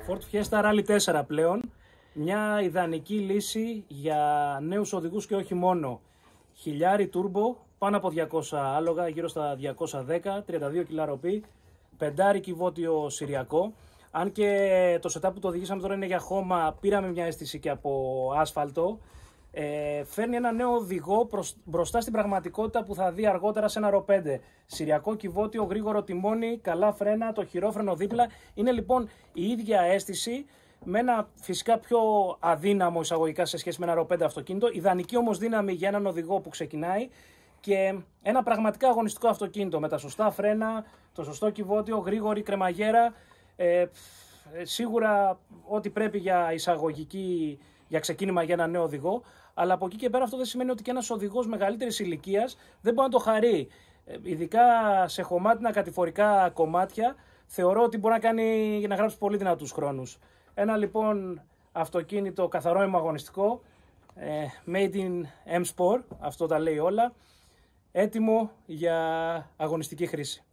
Ford Fiesta Rally 4 πλέον, μια ιδανική λύση για νέους οδηγούς και όχι μόνο. Χιλιάρι turbo, πάνω από 200 άλογα, γύρω στα 210, 32 κιλά ροπή, πεντάρι κυβότιο συριακό. Αν και το setup που το οδηγήσαμε τώρα είναι για χώμα, πήραμε μια αίσθηση και από άσφαλτο. Φέρνει ένα νέο οδηγό μπροστά στην πραγματικότητα που θα δει αργότερα σε ένα RO5. Συριακό κυβότιο, γρήγορο τιμόνι, καλά φρένα, το χειρόφρενο δίπλα. Είναι λοιπόν η ίδια αίσθηση με ένα φυσικά πιο αδύναμο εισαγωγικά σε σχέση με ένα RO5 αυτοκίνητο. Ιδανική όμως δύναμη για έναν οδηγό που ξεκινάει και ένα πραγματικά αγωνιστικό αυτοκίνητο με τα σωστά φρένα, το σωστό κυβότιο, γρήγορη κρεμαγέρα. Σίγουρα ό,τι πρέπει για εισαγωγική, για ξεκίνημα για ένα νέο οδηγό, αλλά από εκεί και πέρα αυτό δεν σημαίνει ότι και ένας οδηγός μεγαλύτερης ηλικίας δεν μπορεί να το χαρεί. Ειδικά σε χωμάτινα κατηφορικά κομμάτια, θεωρώ ότι μπορεί να γράψει πολύ δυνατούς χρόνους. Ένα λοιπόν αυτοκίνητο καθαρό αγωνιστικό, made in M Sport, αυτό τα λέει όλα, έτοιμο για αγωνιστική χρήση.